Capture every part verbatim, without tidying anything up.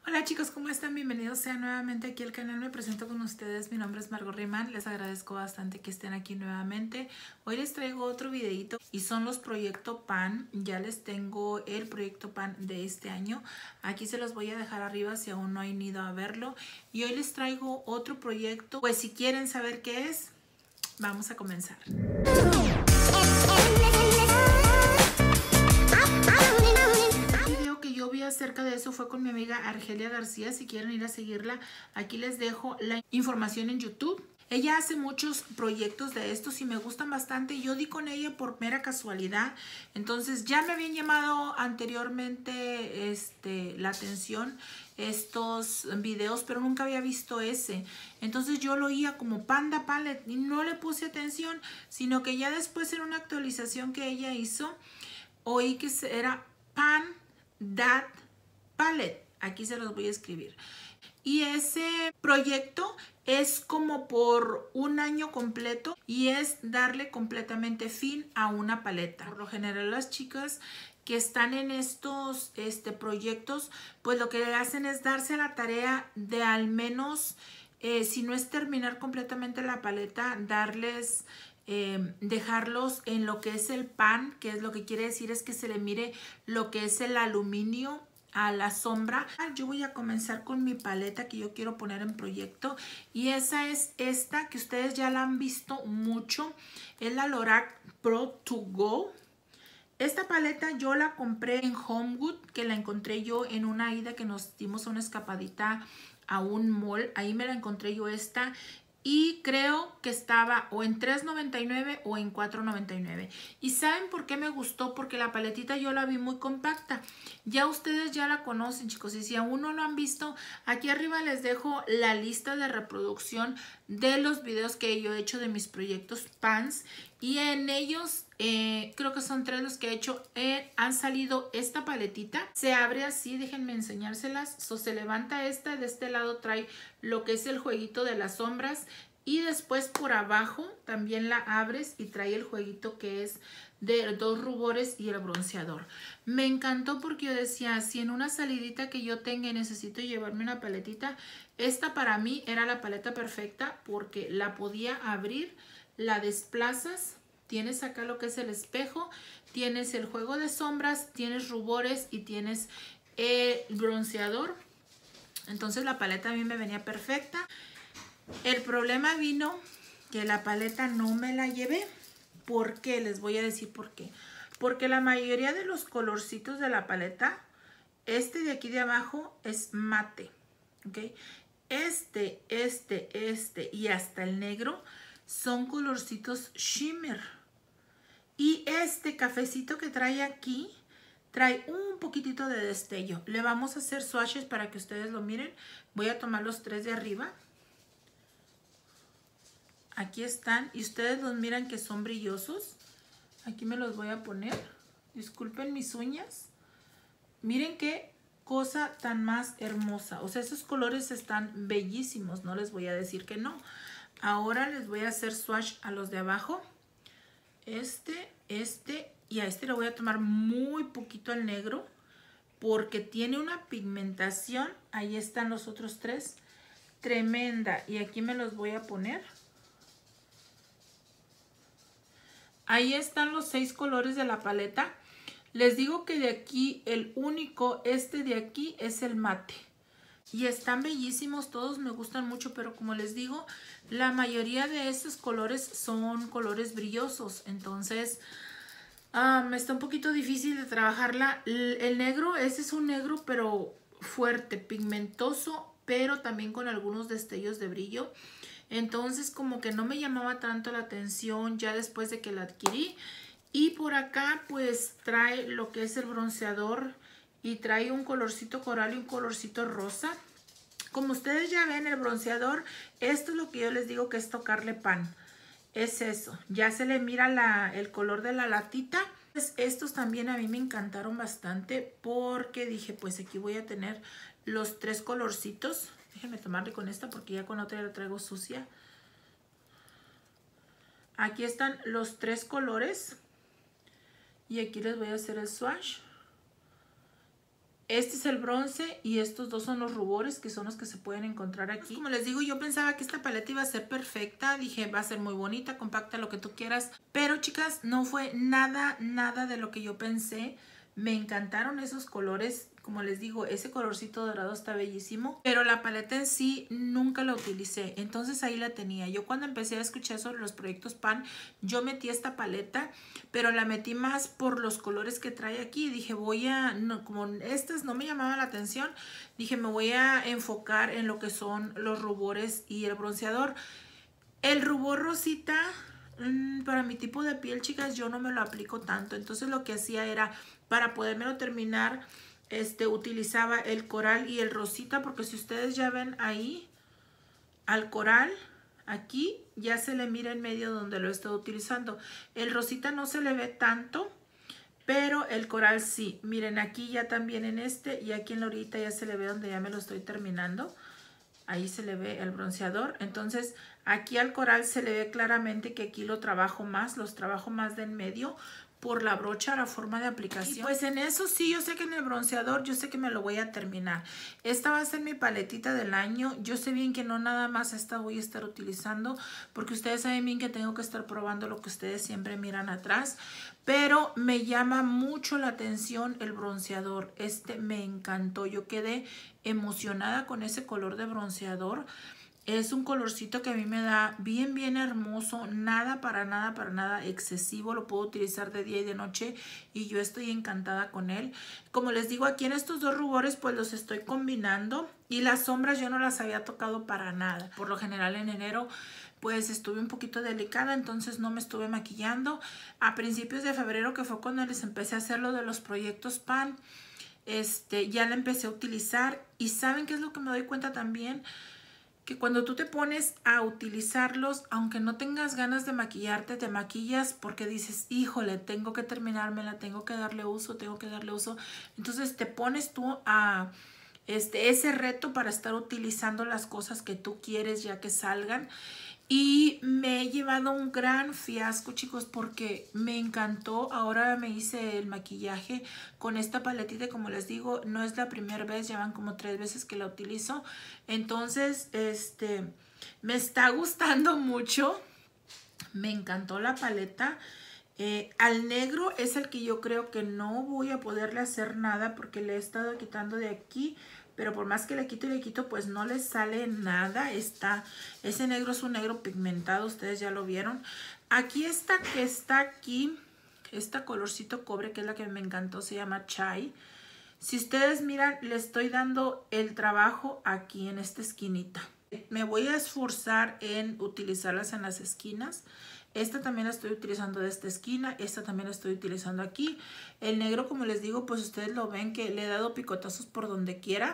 Hola chicos, ¿cómo están? Bienvenidos sean nuevamente aquí al canal. Me presento con ustedes, mi nombre es Margot Riemann. Les agradezco bastante que estén aquí nuevamente. Hoy les traigo otro videito y son los Proyecto Pan. Ya les tengo el Proyecto Pan de este año. Aquí se los voy a dejar arriba si aún no han ido a verlo. Y hoy les traigo otro proyecto. Pues si quieren saber qué es, vamos a comenzar. Yo vi acerca de eso fue con mi amiga Argelia García. Si quieren ir a seguirla, aquí les dejo la información en YouTube. Ella hace muchos proyectos de estos y me gustan bastante. Yo di con ella por mera casualidad. Entonces ya me habían llamado anteriormente este, la atención estos videos, pero nunca había visto ese. Entonces yo lo oía como Panda Palette y no le puse atención, sino que ya después en una actualización que ella hizo, oí que era Pan That Palette. Aquí se los voy a escribir. Y ese proyecto es como por un año completo y es darle completamente fin a una paleta. Por lo general las chicas que están en estos este, proyectos, pues lo que hacen es darse a la tarea de al menos, eh, si no es terminar completamente la paleta, darles... Eh, dejarlos en lo que es el pan, que es lo que quiere decir es que se le mire lo que es el aluminio a la sombra. Yo voy a comenzar con mi paleta que yo quiero poner en proyecto y esa es esta que ustedes ya la han visto mucho, es la Lorac Pro to Go. Esta paleta yo la compré en Homewood, que la encontré yo en una ida que nos dimos una escapadita a un mall, ahí me la encontré yo esta. Y creo que estaba o en tres noventa y nueve o en cuatro noventa y nueve. ¿Y saben por qué me gustó? Porque la paletita yo la vi muy compacta. Ya ustedes ya la conocen, chicos. Y si aún no lo han visto, aquí arriba les dejo la lista de reproducción de los videos que yo he hecho de mis proyectos Pans. Y en ellos, eh, creo que son tres los que he hecho, eh, han salido esta paletita. Se abre así, déjenme enseñárselas. So, se levanta esta, de este lado trae lo que es el jueguito de las sombras. Y después por abajo también la abres y trae el jueguito que es de dos rubores y el bronceador. Me encantó porque yo decía, si en una salidita que yo tenga y necesito llevarme una paletita, esta para mí era la paleta perfecta porque la podía abrir, la desplazas, tienes acá lo que es el espejo, tienes el juego de sombras, tienes rubores y tienes el bronceador. Entonces la paleta a mí me venía perfecta. El problema vino que la paleta no me la llevé. ¿Por qué? Les voy a decir por qué. Porque la mayoría de los colorcitos de la paleta, este de aquí de abajo es mate, ¿ok? Este, este, este y hasta el negro son colorcitos shimmer. Y este cafecito que trae aquí trae un poquitito de destello. Le vamos a hacer swatches para que ustedes lo miren. Voy a tomar los tres de arriba. Aquí están y ustedes los miran que son brillosos. Aquí me los voy a poner. Disculpen mis uñas. Miren qué cosa tan más hermosa. O sea, esos colores están bellísimos. No les voy a decir que no. Ahora les voy a hacer swatch a los de abajo. Este, este y a este le voy a tomar muy poquito al negro porque tiene una pigmentación. Ahí están los otros tres. Tremenda. Y aquí me los voy a poner. Ahí están los seis colores de la paleta. Les digo que de aquí el único, este de aquí es el mate. Y están bellísimos, todos me gustan mucho, pero como les digo, la mayoría de estos colores son colores brillosos. Entonces, um, está un poquito difícil de trabajarla. El, el negro, ese es un negro, pero fuerte, pigmentoso, pero también con algunos destellos de brillo. Entonces como que no me llamaba tanto la atención ya después de que la adquirí. Y por acá pues trae lo que es el bronceador y trae un colorcito coral y un colorcito rosa. Como ustedes ya ven el bronceador, esto es lo que yo les digo que es tocarle pan. Es eso, ya se le mira la, el color de la latita. Pues estos también a mí me encantaron bastante porque dije pues aquí voy a tener los tres colorcitos. Déjenme tomarle con esta porque ya con otra ya la traigo sucia. Aquí están los tres colores. Y aquí les voy a hacer el swatch. Este es el bronce y estos dos son los rubores, que son los que se pueden encontrar aquí. Pues como les digo, yo pensaba que esta paleta iba a ser perfecta. Dije, va a ser muy bonita, compacta, lo que tú quieras. Pero chicas, no fue nada, nada de lo que yo pensé. Me encantaron esos colores. Como les digo, ese colorcito dorado está bellísimo. Pero la paleta en sí nunca la utilicé. Entonces ahí la tenía. Yo cuando empecé a escuchar sobre los proyectos Pan, yo metí esta paleta. Pero la metí más por los colores que trae aquí. Dije, voy a... No, como estas no me llamaban la atención, dije, me voy a enfocar en lo que son los rubores y el bronceador. El rubor rosita... Para mi tipo de piel, chicas, yo no me lo aplico tanto. Entonces lo que hacía era, para podérmelo terminar, este, utilizaba el coral y el rosita. Porque si ustedes ya ven ahí, al coral, aquí ya se le mira en medio donde lo he estado utilizando. El rosita no se le ve tanto, pero el coral sí. Miren, aquí ya también en este y aquí en la orilla ya se le ve donde ya me lo estoy terminando. Ahí se le ve el bronceador. Entonces aquí al coral se le ve claramente que aquí lo trabajo más, los trabajo más de en medio por la brocha, la forma de aplicación. Y pues en eso sí, yo sé que en el bronceador, yo sé que me lo voy a terminar. Esta va a ser mi paletita del año. Yo sé bien que no nada más esta voy a estar utilizando, porque ustedes saben bien que tengo que estar probando lo que ustedes siempre miran atrás. Pero me llama mucho la atención el bronceador. Este me encantó. Yo quedé emocionada con ese color de bronceador. Es un colorcito que a mí me da bien, bien hermoso. Nada, para nada, para nada excesivo. Lo puedo utilizar de día y de noche y yo estoy encantada con él. Como les digo, aquí en estos dos rubores pues los estoy combinando. Y las sombras yo no las había tocado para nada. Por lo general en enero pues estuve un poquito delicada, entonces no me estuve maquillando. A principios de febrero, que fue cuando les empecé a hacer lo de los proyectos Pan, este, ya la empecé a utilizar. Y ¿saben qué es lo que me doy cuenta también? Que cuando tú te pones a utilizarlos, aunque no tengas ganas de maquillarte, te maquillas porque dices, híjole, tengo que terminármela, tengo que darle uso, tengo que darle uso. Entonces te pones tú a este, ese reto para estar utilizando las cosas que tú quieres ya que salgan. Y me he llevado un gran fiasco, chicos, porque me encantó. Ahora me hice el maquillaje con esta paletita. Como les digo, no es la primera vez, ya van como tres veces que la utilizo. Entonces, este, me está gustando mucho. Me encantó la paleta. Eh, al negro es el que yo creo que no voy a poderle hacer nada porque le he estado quitando de aquí. Pero por más que le quito y le quito, pues no le sale nada. Está, ese negro es un negro pigmentado, ustedes ya lo vieron. Aquí esta que está aquí, esta colorcito cobre, que es la que me encantó, se llama Chai. Si ustedes miran, le estoy dando el trabajo aquí en esta esquinita. Me voy a esforzar en utilizarlas en las esquinas. Esta también la estoy utilizando de esta esquina. Esta también la estoy utilizando aquí. El negro, como les digo, pues ustedes lo ven que le he dado picotazos por donde quiera.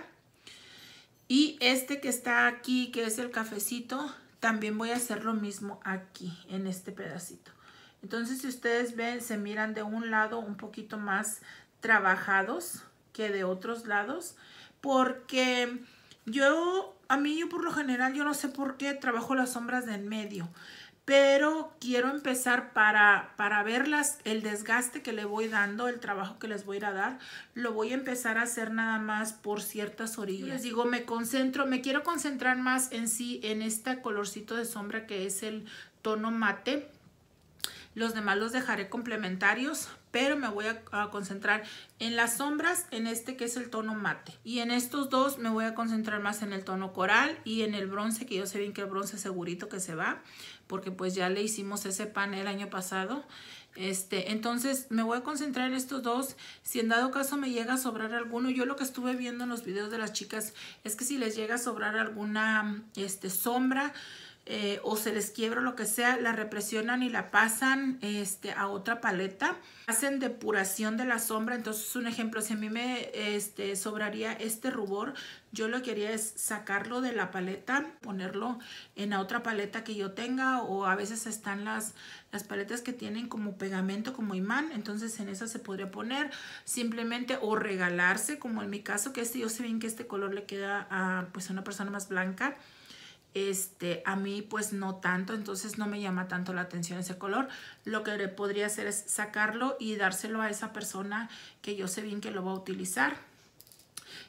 Y este que está aquí, que es el cafecito, también voy a hacer lo mismo aquí, en este pedacito. Entonces, si ustedes ven, se miran de un lado un poquito más trabajados que de otros lados. Porque yo, a mí yo por lo general, yo no sé por qué trabajo las sombras de en medio. Pero quiero empezar para, para verlas, el desgaste que le voy dando, el trabajo que les voy a ir a dar, lo voy a empezar a hacer nada más por ciertas orillas. Les digo, me concentro, me quiero concentrar más en sí, en este colorcito de sombra que es el tono mate. Los demás los dejaré complementarios, pero me voy a, a concentrar en las sombras, en este que es el tono mate. Y en estos dos me voy a concentrar más en el tono coral y en el bronce, que yo sé bien que el bronce segurito que se va, porque pues ya le hicimos ese pan el año pasado. Este, entonces me voy a concentrar en estos dos. Si en dado caso me llega a sobrar alguno, yo lo que estuve viendo en los videos de las chicas es que si les llega a sobrar alguna este, sombra, Eh, o se les quiebra lo que sea, la represionan y la pasan este, a otra paleta. Hacen depuración de la sombra. Entonces, un ejemplo, si a mí me este, sobraría este rubor, yo lo que haría es sacarlo de la paleta, ponerlo en la otra paleta que yo tenga, o a veces están las, las paletas que tienen como pegamento, como imán. Entonces, en esa se podría poner simplemente, o regalarse, como en mi caso, que este, yo sé bien que este color le queda a, pues, a una persona más blanca. Este, a mí pues no tanto, entonces no me llama tanto la atención ese color. Lo que le podría hacer es sacarlo y dárselo a esa persona que yo sé bien que lo va a utilizar.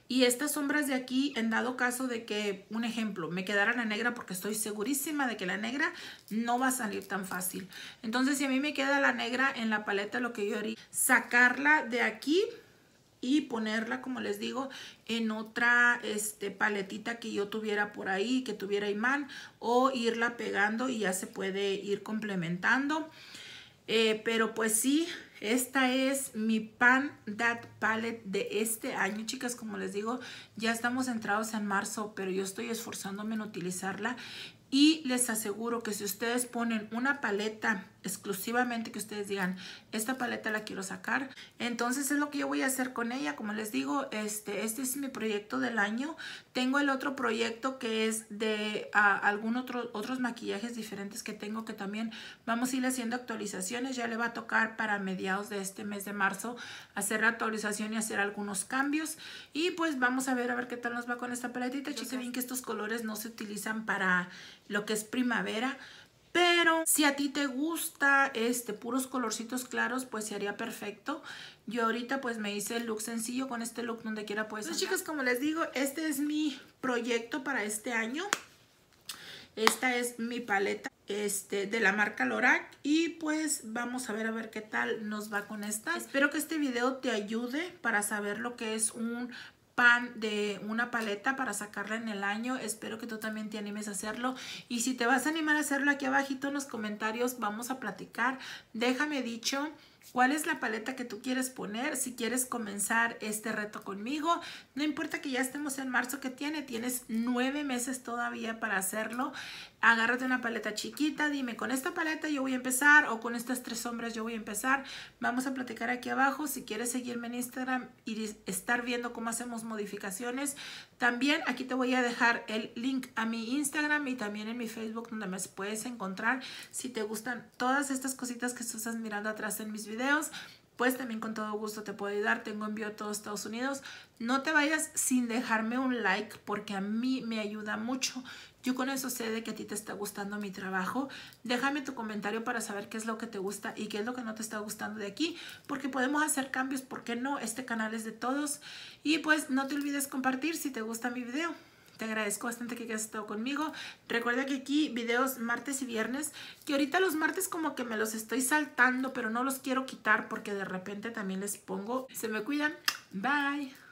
Y estas sombras de aquí, en dado caso de que, un ejemplo, me quedara la negra, porque estoy segurísima de que la negra no va a salir tan fácil. Entonces, si a mí me queda la negra en la paleta, lo que yo haría, sacarla de aquí y ponerla, como les digo, en otra este, paletita que yo tuviera por ahí, que tuviera imán, o irla pegando y ya se puede ir complementando. Eh, pero pues sí, esta es mi Pan That Palette de este año, chicas. Como les digo, ya estamos entrados en marzo, pero yo estoy esforzándome en utilizarla. Y les aseguro que si ustedes ponen una paleta exclusivamente, que ustedes digan, esta paleta la quiero sacar, entonces es lo que yo voy a hacer con ella. Como les digo, este, este es mi proyecto del año. Tengo el otro proyecto que es de uh, algún otro, otros maquillajes diferentes que tengo, que también vamos a ir haciendo actualizaciones. Ya le va a tocar para mediados de este mes de marzo hacer la actualización y hacer algunos cambios. Y pues vamos a ver a ver qué tal nos va con esta paletita. Chicas, bien que estos colores no se utilizan para lo que es primavera, pero si a ti te gusta este puros colorcitos claros, pues se haría perfecto. Yo ahorita pues me hice el look sencillo, con este look donde quiera puedes andar. Chicas, como les digo, este es mi proyecto para este año. Esta es mi paleta este, de la marca Lorac, y pues vamos a ver a ver qué tal nos va con esta. Espero que este video te ayude para saber lo que es un pan de una paleta para sacarla en el año. Espero que tú también te animes a hacerlo, y si te vas a animar a hacerlo, aquí abajito en los comentarios vamos a platicar. Déjame dicho cuál es la paleta que tú quieres poner, si quieres comenzar este reto conmigo. No importa que ya estemos en marzo, que tiene, tienes nueve meses todavía para hacerlo. Agárrate una paleta chiquita, dime, con esta paleta yo voy a empezar, o con estas tres sombras yo voy a empezar. Vamos a platicar aquí abajo. Si quieres seguirme en Instagram y estar viendo cómo hacemos modificaciones, también aquí te voy a dejar el link a mi Instagram y también en mi Facebook, donde me puedes encontrar. Si te gustan todas estas cositas que tú estás mirando atrás en mis videos, pues también con todo gusto te puedo ayudar. Tengo envío a todos Estados Unidos. No te vayas sin dejarme un like, porque a mí me ayuda mucho. Yo con eso sé de que a ti te está gustando mi trabajo. Déjame tu comentario para saber qué es lo que te gusta y qué es lo que no te está gustando de aquí, porque podemos hacer cambios. ¿Por qué no? Este canal es de todos. Y pues no te olvides compartir si te gusta mi video. Te agradezco bastante que hayas estado conmigo. Recuerda que aquí videos martes y viernes, que ahorita los martes como que me los estoy saltando, pero no los quiero quitar porque de repente también les pongo. Se me cuidan. Bye.